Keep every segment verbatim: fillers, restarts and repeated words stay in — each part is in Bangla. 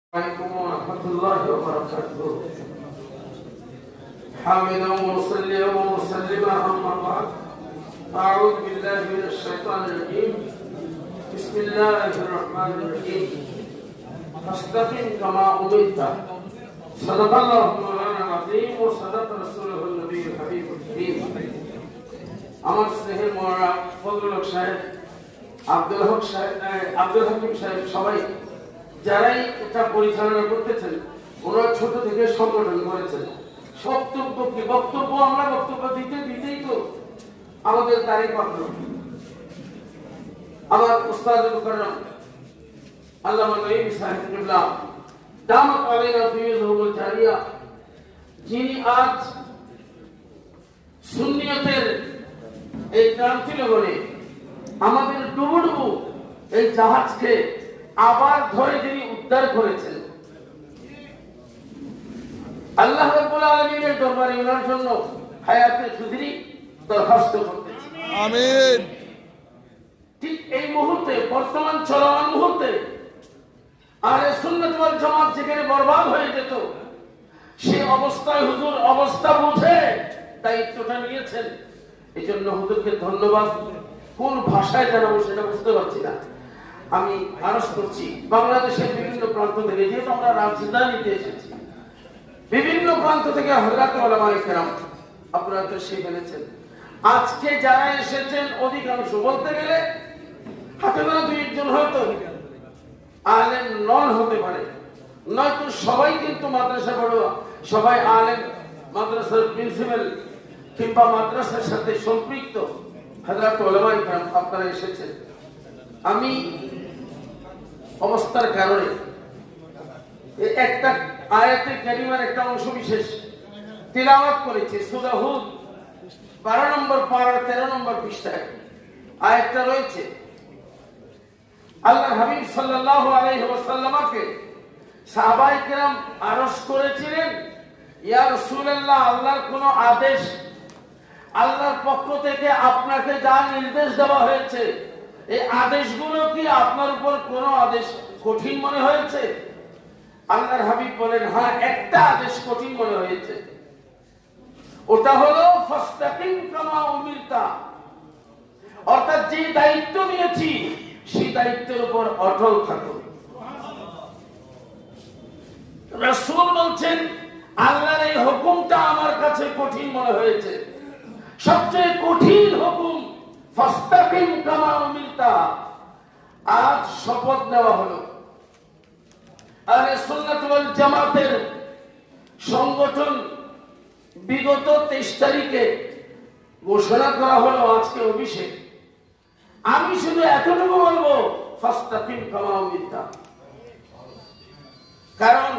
عليكم ورحمة الله وبركاته. حامدا ومصليا ومسلما أما بعد، أعوذ بالله من الشيطان الرجيم. بسم الله الرحمن الرحيم. فاستقم كما أمرت. صدق الله مولانا العظيم وصدق رسوله النبي الحبيب الكريم. আমার স্নেহের মোরা ফজলুল হক সাহেব, আব্দুল হক সাহেব, আব্দুল হাকিম সাহেব, সবাই যারাই এটা পরিচালনা করতেছেন, ওনারা ছোট থেকে সংগঠন করেছেন। বক্তব্য কি বক্তব্য আমরা বক্তব্য দিতে দিতেই তো আমাদের তারিখ পাত্র আমার উস্তাদ মুকাররম আল্লামা নঈম সাহেব কিবলা দামাত আলাইনা ফিয়ুজুল জারিয়া, যিনি আজ সুন্নিয়তের এই ক্রান্তি লগনে আমাদের ডুবুডুবু এই জাহাজকে আবার ধরে যিনি উদ্ধার করেছেন, আল্লাহ রাব্বুল আলামিনের দরবারে ওনার জন্য হায়াতে সুদরি দরখাস্ত করতেছি। আমিন। ঠিক এই মুহূর্তে, বর্তমান চলমান মুহূর্তে আহলে সুন্নাত ওয়াল জামাত যেখানে বরবাদ হয়ে যেত, সেই অবস্থায় হুজুর অবস্থা বুঝে দায়িত্বটা নিয়েছেন। এই জন্য হুজুরকে ধন্যবাদ। কোন ভাষায় জানাবো সেটা বুঝতে পারছি না। আমি আরজ করছি বাংলাদেশের বিভিন্ন প্রান্ত থেকে, যেহেতু আমরা রাজধানীতে এসেছি, বিভিন্ন প্রান্ত থেকে হযরত উলামায়ে কেরাম আপনারা তো শিখে ফেলেছেন। আজকে যারা এসেছেন অধিকাংশ, বলতে গেলে হাতে গোনা দুই একজন হয়তো আলেম নন হতে পারে, নয়তো সবাই কিন্তু মাদ্রাসা পড়ুয়া, সবাই আলেম, মাদ্রাসার প্রিন্সিপাল কিংবা মাদ্রাসার সাথে সম্পৃক্ত হযরত উলামায়ে কেরাম আপনারা এসেছেন। আমি অবস্থার কারণে একটা আয়াতে কারিমার একটা অংশ বিশেষ তিলাওয়াত করেছি। সূরা হুদ বারো নম্বর পারা তেরো নম্বর পৃষ্ঠায় আয়াতটা রয়েছে। আল্লাহর হাবিব সাল্লাল্লাহু আলাইহি ওয়াসাল্লামকে সাহাবায়ে কেরাম আরজ করেছিলেন, ইয়া রাসূলুল্লাহ, আল্লাহর কোন আদেশ, আল্লাহর পক্ষ থেকে আপনাকে যা নির্দেশ দেওয়া হয়েছে, এই আদেশগুলো কি আপনার উপর কোন আদেশ কঠিন মনে হয়েছে? আল্লাহর হাবিব বলেন, হ্যাঁ, একটা আদেশ কঠিন মনে হয়েছে, ওটা হলো ফাস্তাকিম কামা উমিরতা, অর্থাৎ যে দায়িত্ব নিয়েছি সেই দায়িত্বের উপর অটল থাকো। রাসূল বলছেন, আল্লাহর এই হুকুমটা আমার কাছে কঠিন মনে হয়েছে, সবচেয়ে কঠিন হুকুম ফাস্তাকিম কামা উমিরতা। আজ শপথ নেওয়া হলো আহলে সুন্নাত ওয়াল জামাতের সংগঠন বিগত তেইশ তারিখে ঘোষণা করা হলো, আজকে অভিষেক। আমি শুধু এতটুকু বলবো, ফাস্তাকিম কামা উমিরতা। কারণ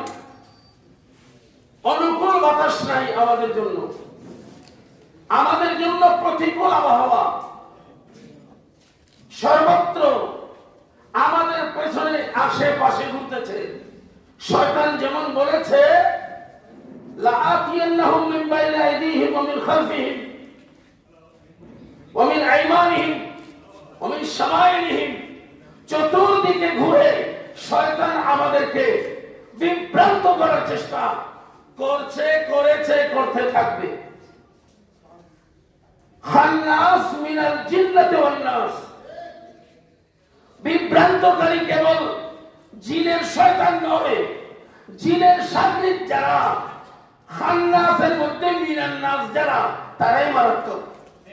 অনুকূল বাতাস নাই আমাদের জন্য, আমাদের জন্য প্রতিকূল আবহাওয়া সর্বত্র আমাদের পেছনে আশেপাশে ঘুরতেছে। শয়তান যেমন বলেছে, লাআতিয়ান্নাহুম মিন বাইনি আইদিহিম ওয়া মিন খালফিহিম ওয়া মিন আইমানিহিম ওয়া মিন শামাইলিহিম, চতুর্দিকে ঘুরে শয়তান আমাদেরকে বিভ্রান্ত করার চেষ্টা করছে, করেছে, করতে থাকবে। খান্নাস মিনাল জিন্নাতি ওয়ান নাস, বিভ্রান্তকারী কেবল জিনের শয়তান নয়, জিনের সাংঘিক যারা, খান্নাসের মধ্যে মিনান নাস যারা, তারাই মারাত্মক।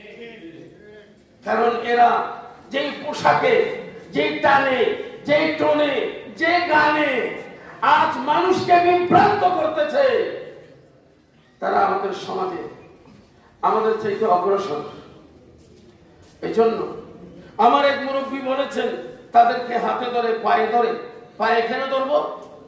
কারণ এরা যেই পোশাকে, যেই টানে, যেই টোনে, যে গানে আজ মানুষকে বিভ্রান্ত করতেছে, তারা আমাদের সমাজে আমাদের চাইতে অগ্রসর। এই জন্য আমার এক মুরব্বী বলেছেন, তাদেরকে হাতে ধরে, পায়ে ধরে, পায়ে কেন ধরবো,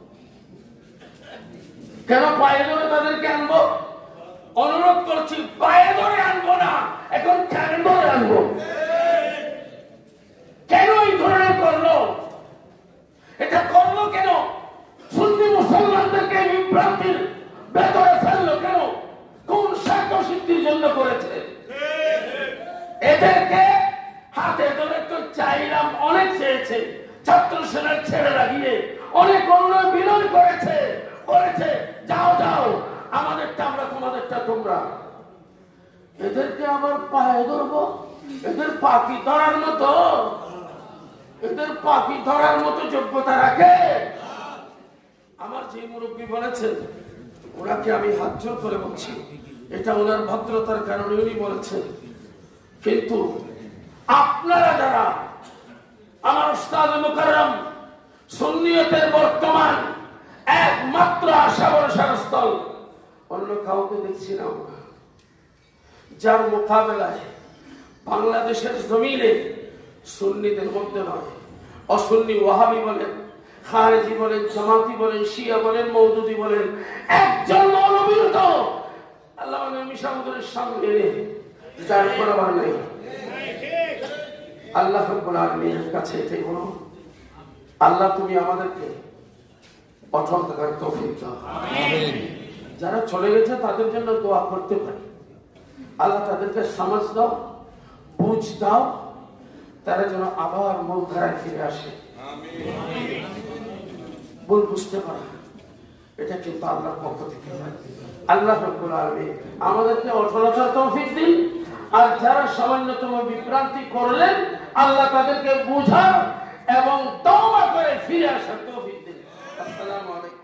কেন পায়ে ধরে তাদেরকে আনবো? অনুরোধ করছি, পায়ে ধরে আনবো না, এখন কেন ধরে আনবো? কেন এই ধরনের করলো? এটা করলো কেন? সুন্নি মুসলমানদেরকে বিভ্রান্তির ভেতরে ফেললো কেন? কোন স্বার্থ সিদ্ধির জন্য করেছে? এদেরকে হাতে ধরে তো চাইলাম, অনেক চেয়েছে, ছাত্র সেনার ছেড়ে লাগিয়ে অনেক অন্য বিনয় করে এদেরকে আবার পায়ে ধরবো? এদের পাখি ধরার মতো এদের পাখি ধরার মতো যোগ্যতা রাখে? আমার যে মুরব্বী বলেছেন, ওনাকে আমি হাত জোর করে বলছি, এটা ওনার ভদ্রতার কারণে উনি বলেছেন। কিন্তু আপনারা যারা আমার উস্তাদ মুকাররম সুন্নিয়তের বর্তমান একমাত্র আশা ভরসার স্থল, অন্য কাউকে দেখছি না, যার মোকাবেলায় বাংলাদেশের জমিনে সুন্নিদের মধ্যে নয়, অসুন্নি ওয়াহাবি বলেন, খারেজি বলেন, জামাতি বলেন, শিয়া বলেন, মওদুদি বলেন, একজন মৌলবীর তো আল্লাহ মিশামুদের সামনে যার বরাবর নেই। আল্লাহ রাব্বুল আলামিনের কাছে এটাই বলো, আল্লাহ তুমি আমাদেরকে অটল থাকার তৌফিক দাও। আমিন। যারা চলে গেছে তাদের জন্য দোয়া করতে পারি, আল্লাহ তাদেরকে সমাজ দাও, বুঝ দাও, তারা যেন আবার মূলধারায় ফিরে আসে, ভুল বুঝতে পারে। এটা কিন্তু আল্লাহর পক্ষ থেকে। আল্লাহ রাব্বুল আলামিন আমাদেরকে অটলতার তৌফিক দিন, আর যারা সামান্যতম বিভ্রান্তি করলেন আল্লাহ তাদেরকে বুঝার এবং তওবা করে ফিরে আসার তৌফিক দিন। আসসালামু আলাইকুম।